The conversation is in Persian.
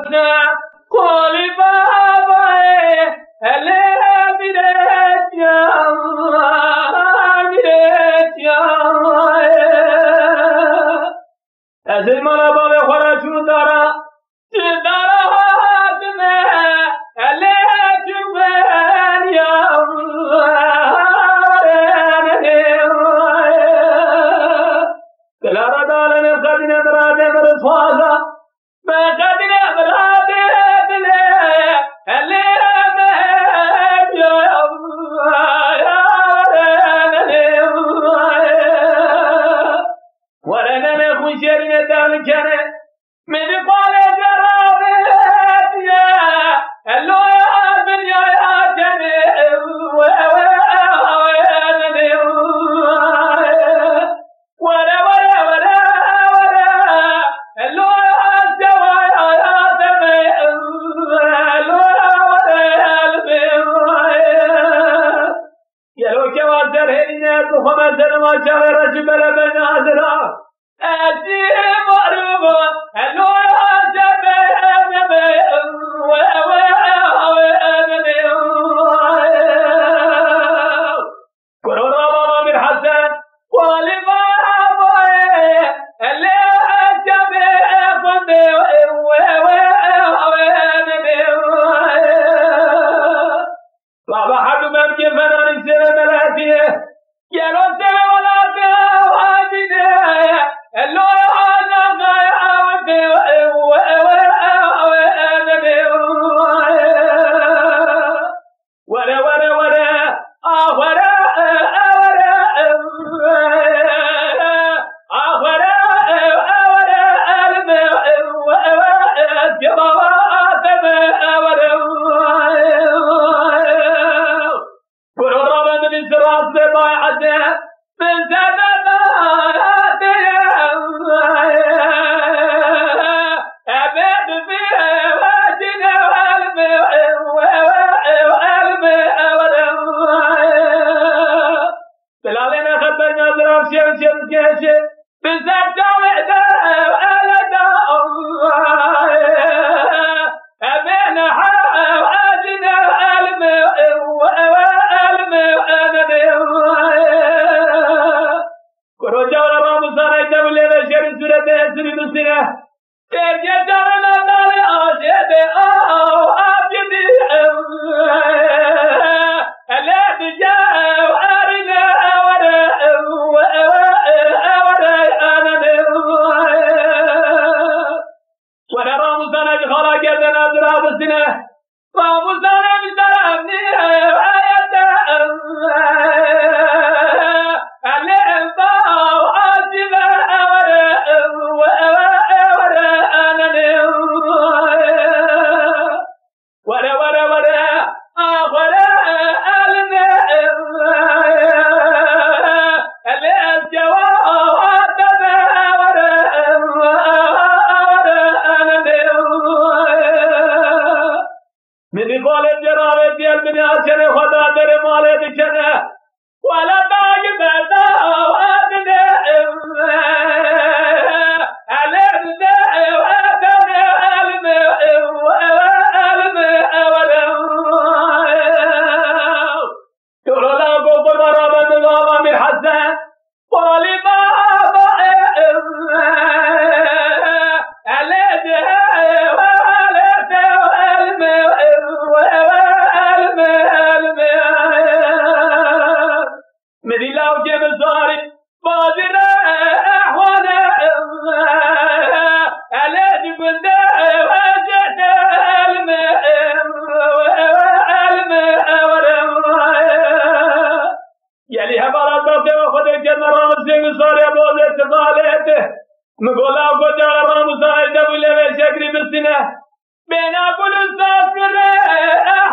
قولی بابای از این مالا بابه خورا چون دارا چه دارا حاتمه چون بین یا دلارا دالن قدین براده برسوازا بقدین براده دله ورنه خوی شیرین دل کنه میدی قال جرابت یا اللو یا دنیا یا جنه خمسة ما شاور جبل بن عذرا أتي مربو هلو كرونا بابا من حسن والما اللي بابا حدو ممكن فنان السنة ملاتيه quiero ser volante وادينه اللو مقولا وجع راموسا جبل شكري بالسنة بين أقول الصافر